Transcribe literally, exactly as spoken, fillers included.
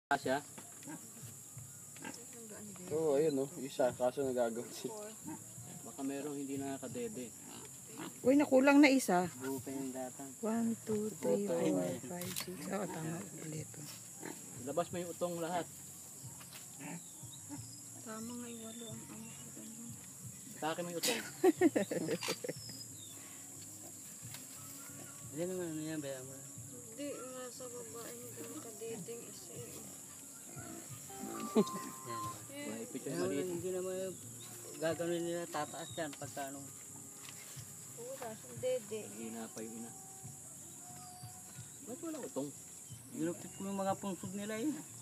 Siya? Oo, oh, ayun oh, isa, kaso nagagawin siya. Baka merong hindi nakakadede. Uy, nakulang na isa. Buo pa yung data. one, two, three, four, five, six. Oo, tama ulit. Labas mo yung utong lahat. Tama nga yung walo ang amo ko ganun. Taki mo yung utong. Hindi naman ano yan, bayan mo. Hindi, nga sa babae hindi nakadiding isa. Yan. Mahipit yung Kaya maliit. hindi naman gagawin nila tataas yan pagka ano. Wala siyang dede. Hina pa yung ina. Ba't wala utong? Ginupit ko yung mga punsod nila eh.